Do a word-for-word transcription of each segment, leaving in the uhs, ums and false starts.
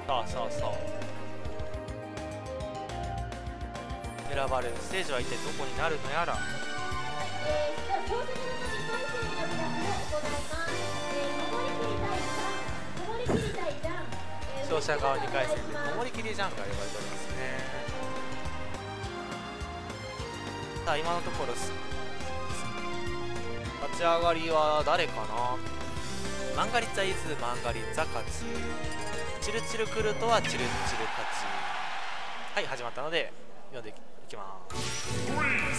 さあさあさあ、選ばれるステージは一体どこになるのやら。勝者側にかい戦で登りきりジャンが呼ばれておりますね。さあ今のところ勝ち上がりは誰かな。マンガリッツァイズマンガリッツァ勝ち、チルチルクルトはチルチル勝ち。はい、始まったので読んでいきます。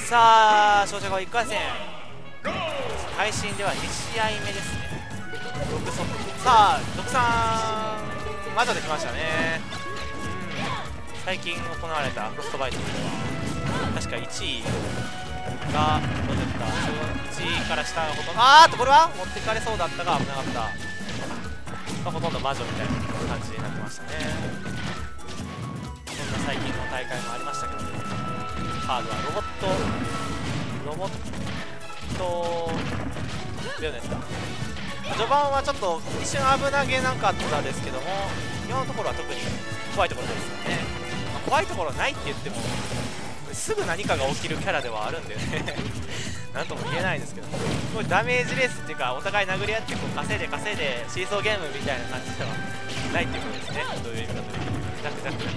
さあ勝者側いっかい戦、配信ではに試合目ですね。ろくソフト、さあろくさん魔女できましたね。うん、最近行われたフロストバイトでは確かいちいがロゼッタ、いちいから下がほとんど、あーっとこれは持ってかれそうだったが危なかった、まあ、ほとんど魔女みたいな感じになってましたね。そんな最近の大会もありましたけど、カードはロボットロボットベヨネッタ。序盤はちょっと一瞬危なげなかったですけども、今のところは特に怖いところないですよね。まあ、怖いところないって言ってもすぐ何かが起きるキャラではあるんでねなんとも言えないですけど、すごいダメージレースっていうか、お互い殴り合ってこう稼いで稼いでシーソーゲームみたいな感じではないっていうことですね。どういう意味かというと、ザクザクザ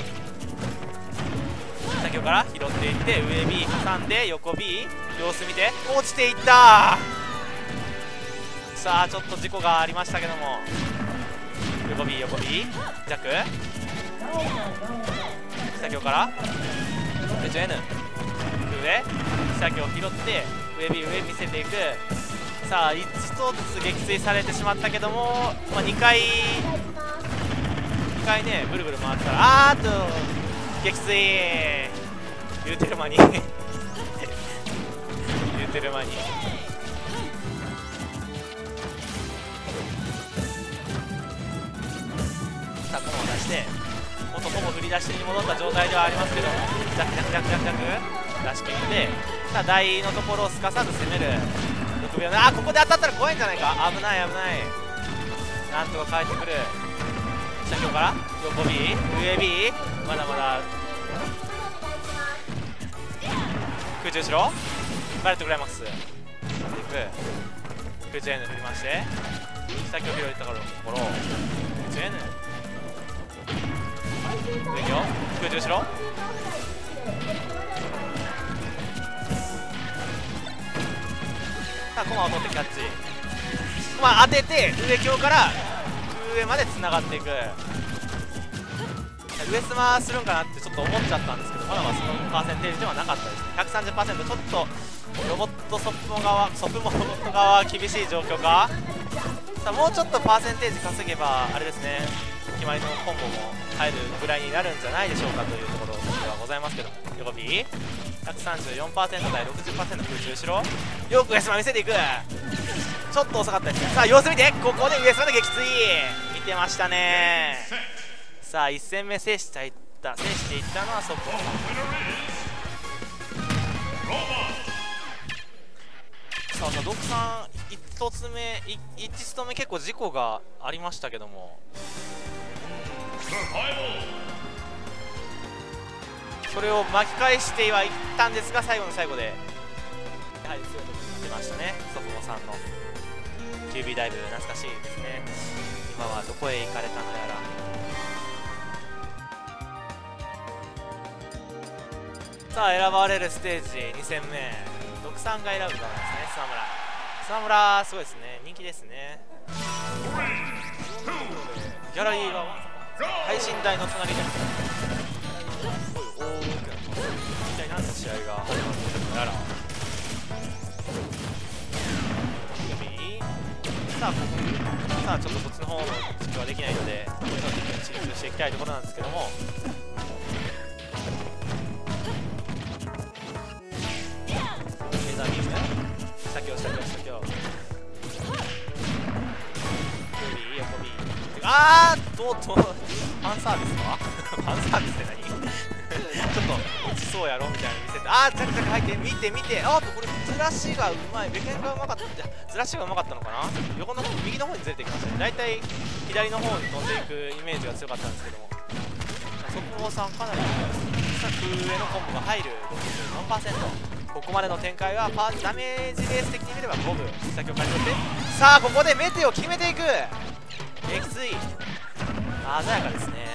ク先ほどから拾っていって上 B 挟んで横 B 様子見て落ちていった。さあちょっと事故がありましたけども、横 B 横 B ザク先ほどからエチュ N 上先を拾って上 B 上見せていく。さあ一つずつ撃墜されてしまったけども、まあ、にかいにかいねブルブル回ってたら、あーっと撃墜言うてる間に言うてる間にさあ、このを出してほとほぼ振り出しに戻った状態ではありますけども、ジャクジャクジャクジャクジャク出し切って、さあ台のところをすかさず攻めるろくびょう。あー、ここで当たったら怖いんじゃないか。危ない危ない、なんとか帰ってくる。先ほどから横 B 上 B まだまだ空中後ろバレットクライマックスいく空中 N 振りまして、先を拾いたところ空中 N上行空中後ろさあコマを取ってキャッチ、コマ当てて上強から上までつながっていく。上スマするんかなってちょっと思っちゃったんですけど、まだまだそのパーセンテージではなかったですね。 ひゃくさんじゅっパーセント、 ちょっとロボットソフト側ソフモ側は厳しい状況か。さあもうちょっとパーセンテージ稼げばあれですね、決まりのコンボも入るぐらいになるんじゃないでしょうかというところではございますけども、横 B ひゃくさんじゅうよんパーセント 対 ろくじゅっパーセント 空中後ろよく上島見せていく。ちょっと遅かったですね。さあ様子見て、ここで上島で撃墜見てましたね。さあいち戦目制していった制していったのはソフト。さあドクさんひとつめいちスト目結構事故がありましたけども、それを巻き返してはいったんですが、最後の最後でやはり強いところに出ましたね。ソフモさんの キュービー ダイブ懐かしいですね。今はどこへ行かれたのやら。さあ選ばれるステージに戦目、ドクさんが選ぶ側ですね。スマムラスマムラすごいですね、人気ですね。ギャラリーが配信台の隣ですごい大きな一体何の試合が始まってるのやら。さあさあちょっとそっちの方の実況はできないのでこういうのにチリしていきたいところなんですけども、レーザービーム先を先を先を横 B あーっととファンサービスかファンサービスって何ちょっと落ちそうやろみたいなの見せて、あーチャクチャク入って見て見て、あーっとこれずらしがうまい、ベケンがうまかった、ずらしがうまかったのかな。横の右の方にずれてきましたね。大体左の方に飛んでいくイメージが強かったんですけども、速報さんかなり格上のコンボが入る ろくじゅうよんパーセント。ここまでの展開はパーダメージベース的に見れば五分先を刈り取って、さあここでメテを決めていく。撃墜鮮やかですね。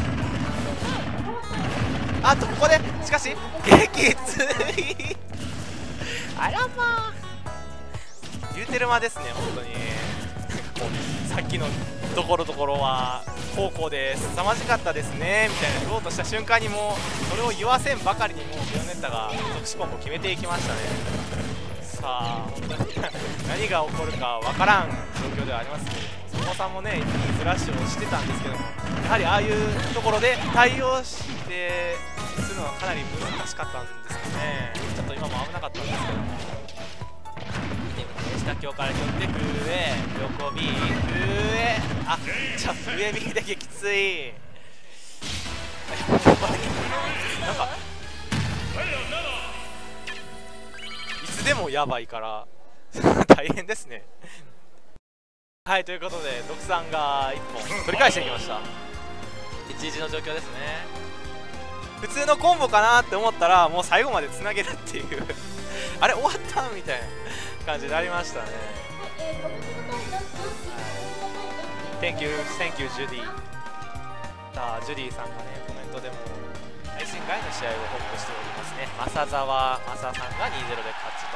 あとここでしかし撃墜あらまあ言うてる間ですね。本当にこうさっきのところどころは方向で凄まじかったですねみたいな言おうとした瞬間にもうそれを言わせんばかりにもうベヨネッタが特殊コンボを決めていきましたね。さあ本当に何が起こるかわからん状況ではありますけど、そもさんもねいいフラッシュをしてたんですけども、やはりああいうところで対応してするのはかなり難しかったんですかね。ちょっと今も危なかったんですけども、下境から取って上横 B 上、あじゃあ上 B で撃墜なんかいつでもやばいから大変ですねはい、ということでドクさんがいっぽん取り返していきました。いちいちの状況ですね。普通のコンボかなって思ったらもう最後までつなげるっていうあれ終わったみたいな感じになりましたね。Thank you, thank you, ジュディ。さあ、ジュディさんがね、コメントでも配信外の試合を報告しておりますね。正沢正さんがにたいゼロで勝ち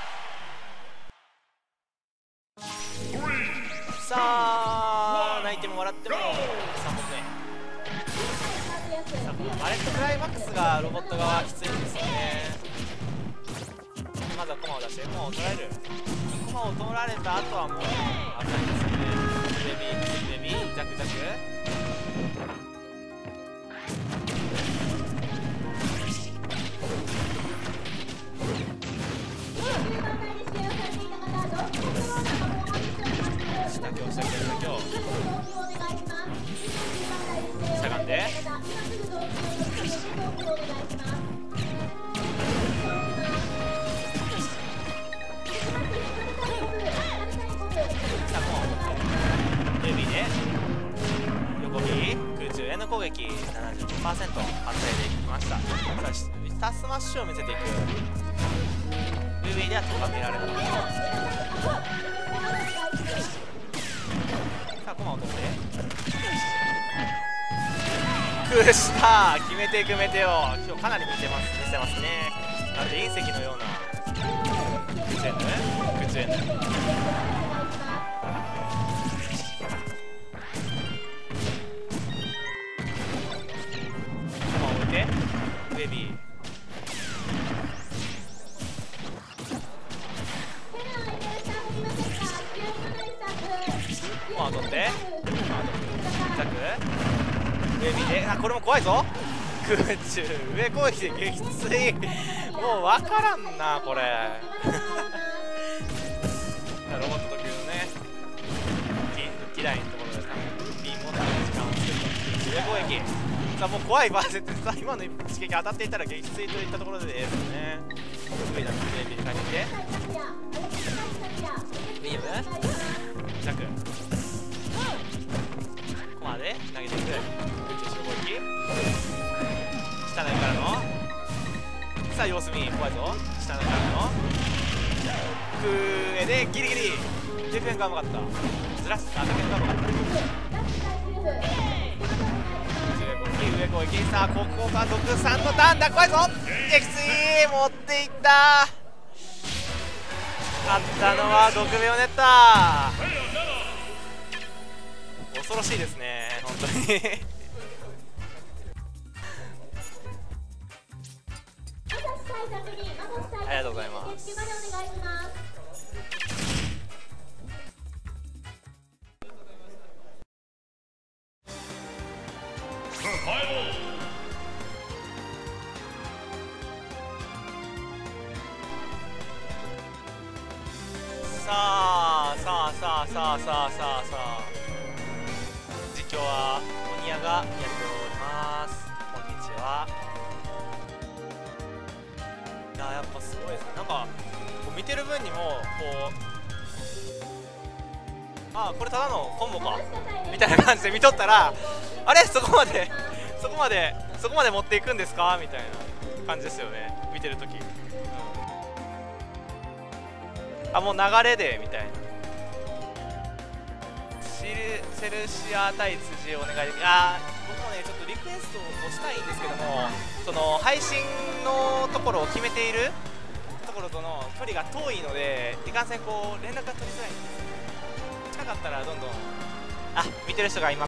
と。さあ、泣いても笑ってもさんぼんめ。さあ、このマレットクライマックスがロボット側きついんですよね。まずはコマを出してコマを取られる。コマを取られた後はもう危ないですね。ベビーベビージャクジャク下強下強下強しゃがんで横 B 空中への攻撃 ななじゅうごパーセント 発生でいきました。さあ下スマッシュを見せていく。指では咎められない。さあコマを取ってクシタ決めていくメテオ。今日かなり見てます見せますね。まるで隕石のような空中への空中へのベビーコマを取ってザクベビーで、あこれも怖いぞ。空中上攻撃で撃墜もう分からんなこれロボット特有のね機雷のところで多分ビームを食べる時間を作る上攻撃。さあもう怖いバージョンでさ今の一撃当たっていたら撃墜といったところでですね。上だとテレビに変えてきてビームジャクコマで投げていく空中小攻撃下の上からのさあ様子見怖いぞ。下の上からの上でギリギリディフェンがうまかったずらすあディフェンがうまかった上攻撃。さあここがドクさんのターンだ怖いぞ撃墜持っていった。勝ったのはドクベヨネッタ。恐ろしいですね本当にありがとうございます。さあさあさあさあさあさあさあ実況はモニヤがやっております。こんにちは。いややっぱすごいですね。なんか見てる分にもこう、ああこれただのコンボかみたいな感じで見とったら、あれそこまでそこまでそこまで持っていくんですかみたいな感じですよね、見てるとき、うん、あもう流れでみたいな。シルセルシア対辻お願いできる。あ僕もねちょっとリクエストをしたいんですけども、その配信のところを決めているところとの距離が遠いので、いかんせんこう連絡が取りづらいんです。近かったらどんどん、あ見てる人が今